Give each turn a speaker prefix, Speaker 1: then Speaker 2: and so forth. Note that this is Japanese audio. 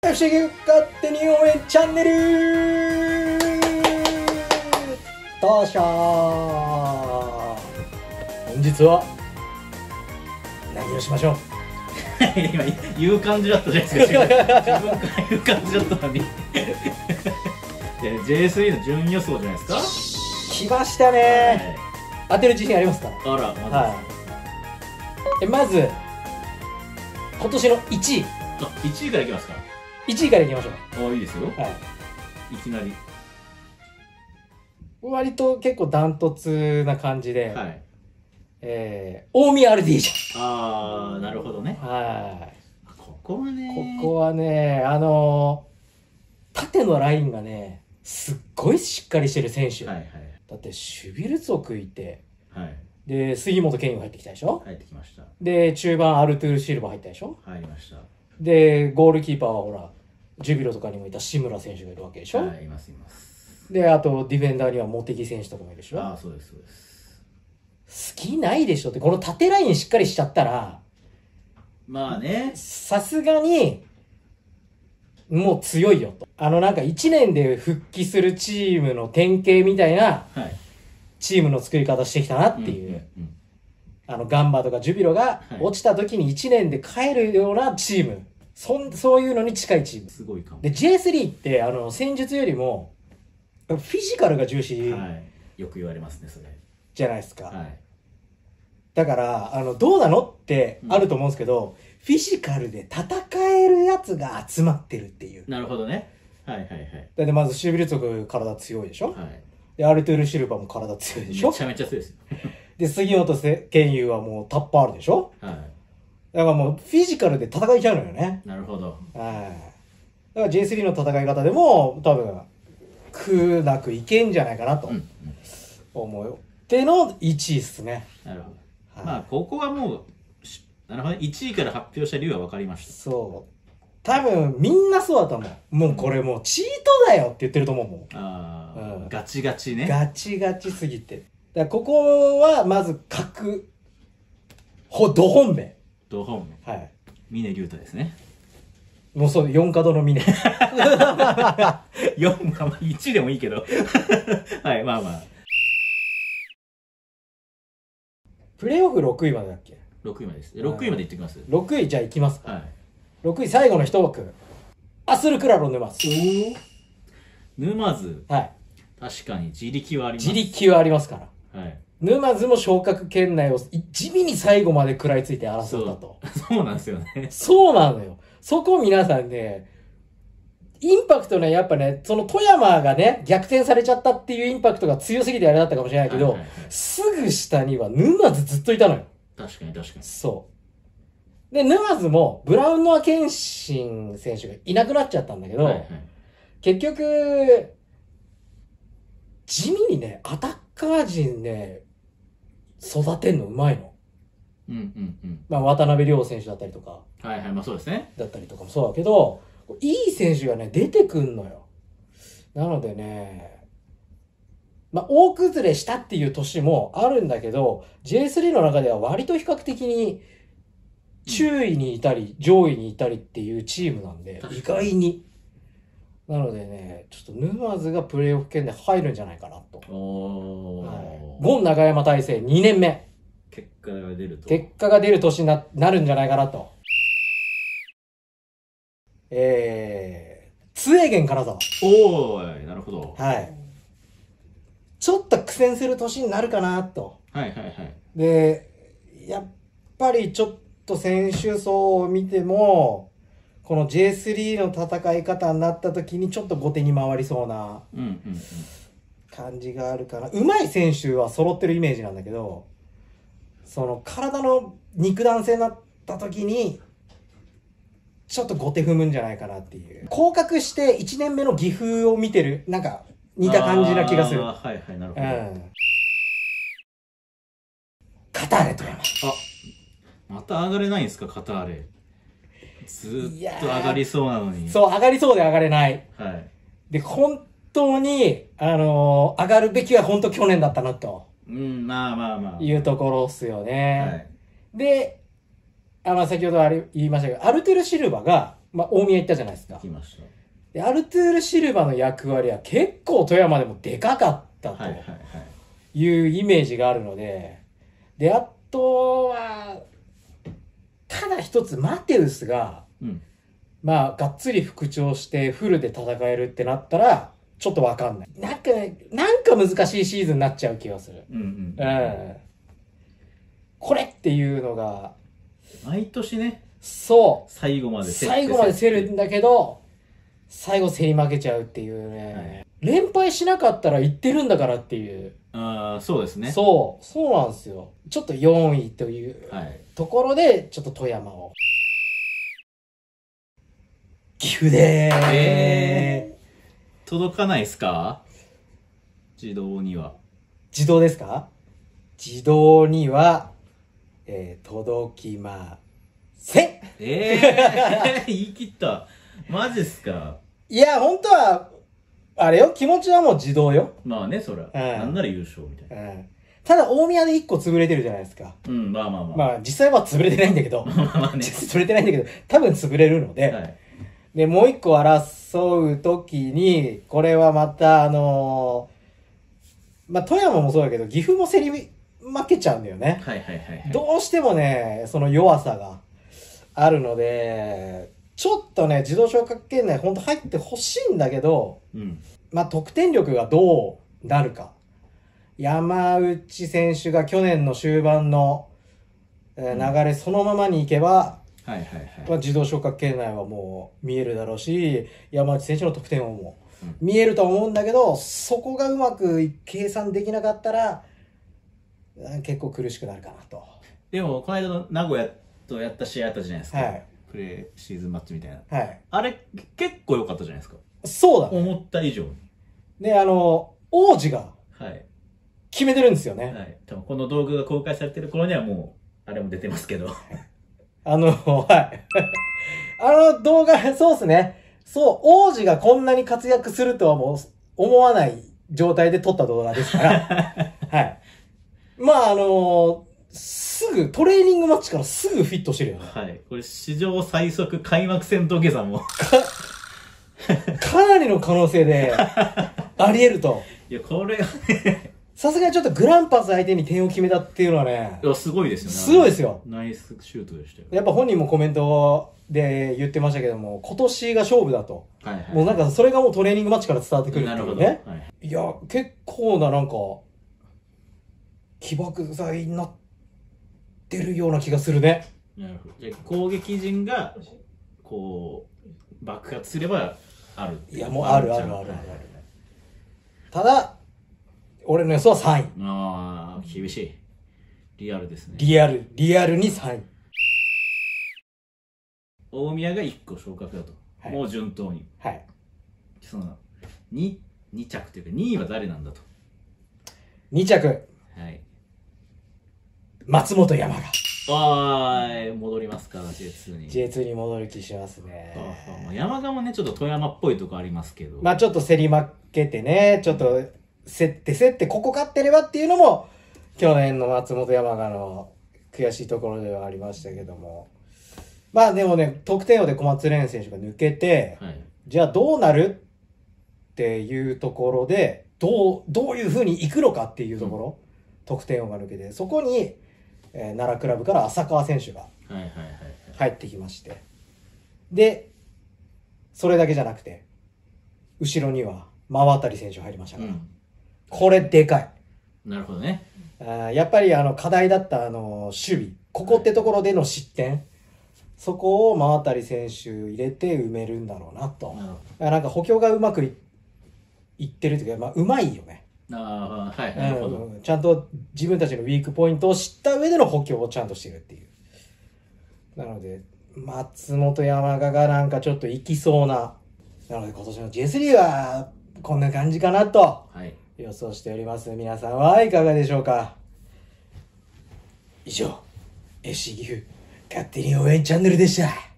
Speaker 1: FC 勝手に応援チャンネルどうしよう。本日は何をしましょう。
Speaker 2: 今言う感じだったじゃないですか。自分から言う感じだったのにJ3 の順位予想じゃないですか。
Speaker 1: 来ましたね、はい、当てる自信ありますか。
Speaker 2: あら、
Speaker 1: はい、まず今年の1位。
Speaker 2: 1位からいきますか。
Speaker 1: 1位からいきましょう。
Speaker 2: ああ、いいですよ。
Speaker 1: はい、
Speaker 2: いきなり
Speaker 1: 割と結構ダントツな感じで、
Speaker 2: はい、
Speaker 1: 大宮アルディージ
Speaker 2: ャ。ああ、なるほどね。
Speaker 1: はい。
Speaker 2: ここはね、
Speaker 1: ここはね、縦のラインがね、すっごいしっかりしてる選手。
Speaker 2: はいはい。
Speaker 1: だってシュビルツォクいて、
Speaker 2: はい。
Speaker 1: で、杉本健佑入ってきたでしょ。
Speaker 2: 入ってきました。
Speaker 1: で、中盤アルトゥール・シルバ入ったでしょ。
Speaker 2: 入りました。
Speaker 1: で、ゴールキーパーはほら、ジュビロとかにもいた志村選手がいるわけでしょ。
Speaker 2: はい、いますいます。
Speaker 1: で、あとディフェンダーには茂木選手とかもいるでしょ。
Speaker 2: ああ、そうですそうです。
Speaker 1: 隙ないでしょって、この縦ラインしっかりしちゃったら、
Speaker 2: まあね、
Speaker 1: さすがにもう強いよと。なんか1年で復帰するチームの典型みたいなチームの作り方してきたなっていう。ガンバとかジュビロが落ちた時に1年で帰るようなチーム。そういうのに近いチーム。
Speaker 2: すごいかも。
Speaker 1: で、J3 って戦術よりもフィジカルが重視、
Speaker 2: はい、よく言われますね、それ。
Speaker 1: じゃないですか。
Speaker 2: はい。
Speaker 1: だから、どうなのってあると思うんですけど、フィジカルで戦えるやつが集まってるっていう。
Speaker 2: なるほどね。はいはいはい。
Speaker 1: だってまずシュビルツォク体強いでしょ。
Speaker 2: はい。
Speaker 1: で、アルトゥール・シルバーも体強いでしょ。
Speaker 2: めちゃめちゃ強いですよ。
Speaker 1: で、杉本健佑はもうタッパーあるでしょ。
Speaker 2: はい。
Speaker 1: だからもうフィジカルで戦いちゃうのよね。
Speaker 2: なるほど。
Speaker 1: はい。だから J3 の戦い方でも多分、苦なくいけんじゃないかなと思うっての1位っすね。
Speaker 2: なるほど。
Speaker 1: はい、
Speaker 2: まあ、ここはもう、なるほど、1位から発表した理由は分かりました。
Speaker 1: そう。多分、みんなそうだと思う。もうこれもうチートだよって言ってると思うもん。
Speaker 2: ああ、
Speaker 1: うん、
Speaker 2: ガチガチね。
Speaker 1: ガチガチすぎて。だからここは、まず、ど本命。
Speaker 2: ど本命。はい。峰竜太ですね。
Speaker 1: もうそう、4角の峰。
Speaker 2: 4、まあ1でもいいけど。はい、まあまあ。
Speaker 1: プレーオフ6位までだっけ。
Speaker 2: 6位までです。6位までいってきます。
Speaker 1: 6位じゃあいきますか。
Speaker 2: はい。
Speaker 1: 6位最後の一枠。アスルクラロ沼津。
Speaker 2: 沼津。
Speaker 1: はい。
Speaker 2: 確かに自力はあります。
Speaker 1: 自力はありますから。
Speaker 2: はい。
Speaker 1: 沼津も昇格圏内を地味に最後まで食らいついて争ったと。
Speaker 2: そうなんですよね。
Speaker 1: そうなのよ。そこ皆さんね、インパクトね、やっぱね、その富山がね、逆転されちゃったっていうインパクトが強すぎてあれだったかもしれないけど、すぐ下には沼津ずっといたのよ。
Speaker 2: 確かに確かに。
Speaker 1: そう。で、沼津もブラウンノア・ケンシン選手がいなくなっちゃったんだけど、はいはい、結局、地味にね、アタッカー陣ね、育てんのうまいの。まあ、渡辺亮選手だったりとか。
Speaker 2: はいはい、まあそうですね。
Speaker 1: だったりとかもそうだけど、いい選手がね、出てくんのよ。なのでね、まあ、大崩れしたっていう年もあるんだけど、J3 の中では割と比較的に、中位にいたり、上位にいたりっていうチームなんで、意外に。なのでね、ちょっと沼津がプレーオフ圏で入るんじゃないかなと。はい、ゴン長山大成2年目。
Speaker 2: 結果が出ると。
Speaker 1: 結果が出る年に なるんじゃないかなと。津江源金沢。
Speaker 2: おーい、なるほど。
Speaker 1: はい。ちょっと苦戦する年になるかなと。
Speaker 2: はいはいはい。
Speaker 1: で、やっぱりちょっと選手層を見ても、この J3 の戦い方になった時にちょっと後手に回りそうな感じがあるかな。上手い選手は揃ってるイメージなんだけど、その体の肉弾性になった時に、ちょっと後手踏むんじゃないかなっていう。降格して1年目の岐阜を見てる、なんか似た感じな気がする。
Speaker 2: はいはい、なるほど。
Speaker 1: カターレ富山。
Speaker 2: あ、また上がれないんですか、カターレ。ずっと上がりそうなのに。
Speaker 1: そう、上がりそうで上がれない。
Speaker 2: はい。
Speaker 1: で、本当に、上がるべきは本当去年だったなと。
Speaker 2: まあまあまあ。
Speaker 1: いうところっすよね。
Speaker 2: はい。
Speaker 1: で、まあ先ほど言いましたけど、アルトゥル・シルバが、 まあ、大宮行ったじゃないですか。
Speaker 2: 行きました。
Speaker 1: で、アルトゥール・シルバの役割は結構富山でもでかかったというイメージがあるので、で、あとは、ただ一つマテウスが、まあ、がっつり復調してフルで戦えるってなったら、ちょっとわかんない。なんか難しいシーズンになっちゃう気がする。これっていうのが、
Speaker 2: 毎年ね、
Speaker 1: そう。
Speaker 2: 最後まで
Speaker 1: 競るんだけど、最後競り負けちゃうっていうね。連敗しなかったら行ってるんだからっていう。
Speaker 2: そうですね。
Speaker 1: そうなんですよ。ちょっと4位というところで、ちょっと富山を。岐阜で
Speaker 2: 届かないですか？自動には。
Speaker 1: 自動ですか？自動には、届きません。
Speaker 2: 言い切った。マジっすか？
Speaker 1: いや、本当は、あれよ、気持ちはもう自動よ。
Speaker 2: まあね、そら。なんなら優勝みたいな。
Speaker 1: ただ、大宮で1個潰れてるじゃないですか。
Speaker 2: まあ。
Speaker 1: まあ、実際は潰れてないんだけど。
Speaker 2: まあね。
Speaker 1: 潰れてないんだけど、多分潰れるので。で、もう1個争うときに、これはまた、まあ、富山もそうだけど、岐阜も競り負けちゃうんだよね。どうしてもね、その弱さがあるので、ちょっとね、自動昇格圏内ほんと入ってほしいんだけど、まあ、得点力がどうなるか。山内選手が去年の終盤の流れそのままにいけば、自動昇格圏内はもう見えるだろうし、山内選手の得点王も見えると思うんだけど、そこがうまく計算できなかったら、結構苦しくなるかなと。
Speaker 2: でも、この間の名古屋とやった試合あったじゃないですか。プレーシーズンマッチみたいな。あれ、結構良かったじゃないですか。
Speaker 1: そうだ、
Speaker 2: 思った以上に。
Speaker 1: で、王子が、決めてるんですよね。
Speaker 2: 多分この動画が公開されてる頃にはもう、あれも出てますけど。
Speaker 1: あの動画、そうっすね。そう、王子がこんなに活躍するとはもう思わない状態で撮った動画ですから。まあすぐ、トレーニングマッチからすぐフィットしてるよね。
Speaker 2: これ史上最速開幕戦土下座も。
Speaker 1: かなりの可能性で、あり得ると。
Speaker 2: いや、これがね。
Speaker 1: さすがにちょっとグランパス相手に点を決めたっていうのはね。
Speaker 2: いや、すごいですよね。
Speaker 1: すごいですよ。
Speaker 2: ナイスシュートでしたよ。
Speaker 1: やっぱ本人もコメントで言ってましたけども、今年が勝負だと。もうなんかそれがもうトレーニングマッチから伝わってくるっていうね。いや、結構ななんか、起爆剤になってるような気がするね。
Speaker 2: なるほど。じゃあ攻撃陣が、こう、爆発すればある。
Speaker 1: いや、もうある。ただ、俺の予想は3位。
Speaker 2: ああ、厳しい。リアルですね。
Speaker 1: リアルに3位。
Speaker 2: 大宮が1個昇格だと。もう順当に。その、2着というか、2位は誰なんだと。
Speaker 1: 2着。松本山雅。
Speaker 2: 戻りますから、J2 に。
Speaker 1: J2 に戻る気しますね。
Speaker 2: 山雅もね、ちょっと富山っぽいとこありますけど。
Speaker 1: まあちょっと競り負けてね、ちょっと、競ってここ勝ってればっていうのも去年の松本山雅の悔しいところではありましたけども、まあでもね、得点王で小松蓮選手が抜けて、じゃあどうなるっていうところでどういう風にいくのかっていうところ、得点王が抜けて、そこに、奈良クラブから浅川選手が入ってきまして、でそれだけじゃなくて後ろには馬渡選手入りましたから、これでかい。
Speaker 2: なるほどね。
Speaker 1: やっぱり課題だった守備、ここってところでの失点、そこを馬渡選手入れて埋めるんだろうなと。なんか補強がうまくいってるというか、まあうまいよね。なるほど。ちゃんと自分たちのウィークポイントを知った上での補強をちゃんとしてるっていう。なので松本山雅がなんかちょっといきそうな。なので今年の J3 はこんな感じかなと予想しております。皆さんはいかがでしょうか。以上、FC 岐阜勝手に応援チャンネルでした。